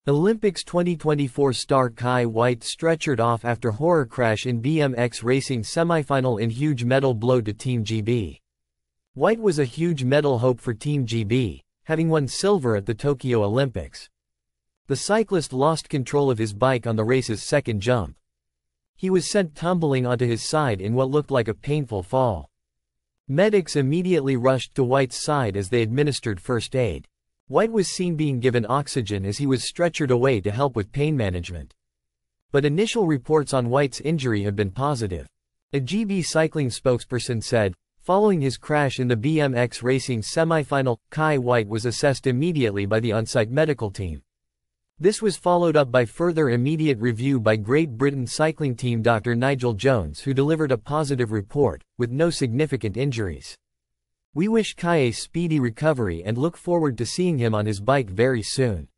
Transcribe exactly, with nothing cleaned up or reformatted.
Olympics twenty twenty-four star Kye Whyte stretchered off after horror crash in B M X Racing semifinal in huge medal blow to Team G B. Whyte was a huge medal hope for Team G B, having won silver at the Tokyo Olympics. The cyclist lost control of his bike on the race's second jump. He was sent tumbling onto his side in what looked like a painful fall. Medics immediately rushed to Whyte's side as they administered first aid. Whyte was seen being given oxygen as he was stretchered away to help with pain management. But initial reports on Whyte's injury have been positive. A G B cycling spokesperson said, following his crash in the B M X Racing semi-final, Kye Whyte was assessed immediately by the on-site medical team. This was followed up by further immediate review by Great Britain cycling team Doctor Nigel Jones, who delivered a positive report, with no significant injuries. "We wish Kye a speedy recovery and look forward to seeing him on his bike very soon."